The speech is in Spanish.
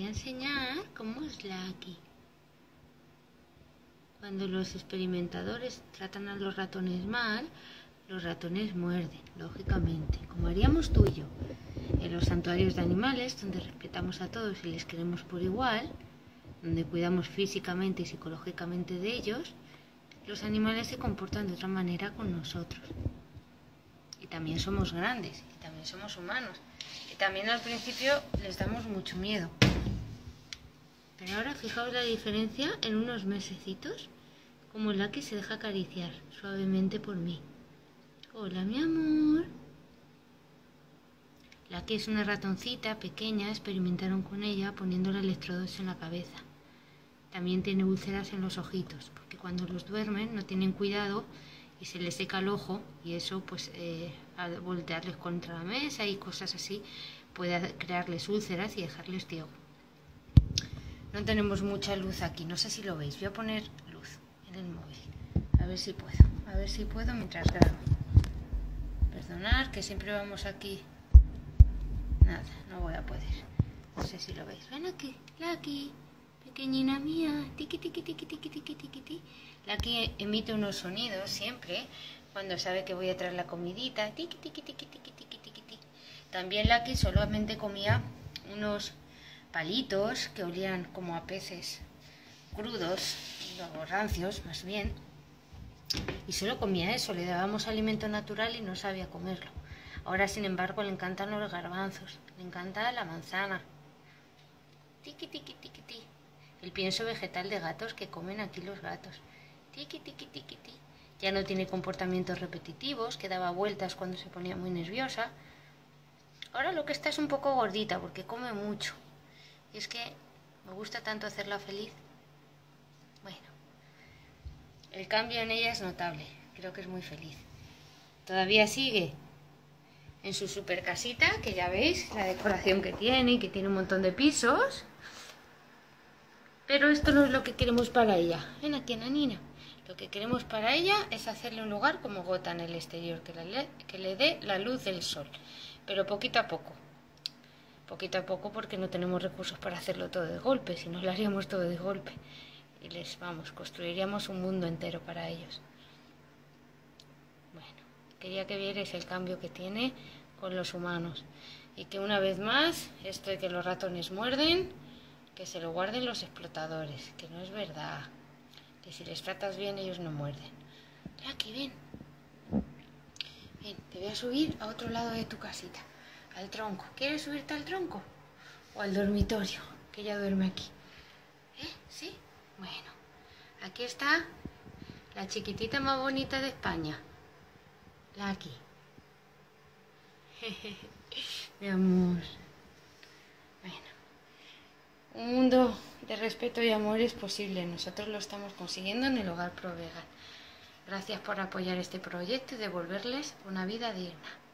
a enseñar cómo es Lucky. Cuando los experimentadores tratan a los ratones mal, los ratones muerden, lógicamente, como haríamos tú y yo. En los santuarios de animales, donde respetamos a todos y les queremos por igual, donde cuidamos físicamente y psicológicamente de ellos, los animales se comportan de otra manera con nosotros. Y también somos grandes, y también somos humanos. Y también al principio les damos mucho miedo. Pero ahora fijaos la diferencia en unos mesecitos, como Lucky se deja acariciar suavemente por mí. Hola, mi amor. Lucky es una ratoncita pequeña, experimentaron con ella poniéndole electrodos en la cabeza. También tiene úlceras en los ojitos, porque cuando los duermen no tienen cuidado y se les seca el ojo, y eso pues al voltearles contra la mesa y cosas así puede crearles úlceras y dejarles ciego. No tenemos mucha luz aquí, no sé si lo veis, voy a poner luz en el móvil, a ver si puedo mientras grabo. Perdonad que siempre vamos aquí. Nada, no voy a poder, no sé si lo veis. Ven aquí, Lucky. Pequeñina mía, tiqui tiqui tiqui tiqui tiqui tiqui tiqui. Lucky emite unos sonidos siempre cuando sabe que voy a traer la comidita. Tiqui tiqui tiqui tiqui tiqui tiqui tiqui. También Lucky solamente comía unos palitos que olían como a peces crudos, o rancios más bien. Y solo comía eso, le dábamos alimento natural y no sabía comerlo. Ahora sin embargo le encantan los garbanzos, le encanta la manzana. Tiqui tiqui tiqui tiqui. El pienso vegetal de gatos que comen aquí los gatos. Tiqui, tiqui, tiqui, tiqui. Ya no tiene comportamientos repetitivos, que daba vueltas cuando se ponía muy nerviosa. Ahora lo que está es un poco gordita porque come mucho. Y es que me gusta tanto hacerla feliz. Bueno, el cambio en ella es notable. Creo que es muy feliz. Todavía sigue en su super casita, que ya veis la decoración que tiene un montón de pisos. Pero esto no es lo que queremos para ella. Ven aquí, nanina. Lo que queremos para ella es hacerle un lugar como Gota en el exterior, que le dé la luz del sol. Pero poquito a poco. Poquito a poco porque no tenemos recursos para hacerlo todo de golpe. Si no lo haríamos todo de golpe. Y construiríamos un mundo entero para ellos. Bueno, quería que vierais el cambio que tiene con los humanos. Y que una vez más, esto de que los ratones muerden, que se lo guarden los explotadores, que no es verdad, que si les tratas bien ellos no muerden. Lucky, ven. Ven, te voy a subir a otro lado de tu casita, al tronco. ¿Quieres subirte al tronco? O al dormitorio, que ella duerme aquí. ¿Sí? Bueno, aquí está la chiquitita más bonita de España. Lucky. Mi amor. Un mundo de respeto y amor es posible. Nosotros lo estamos consiguiendo en el Hogar Pro Vegan. Gracias por apoyar este proyecto y devolverles una vida digna.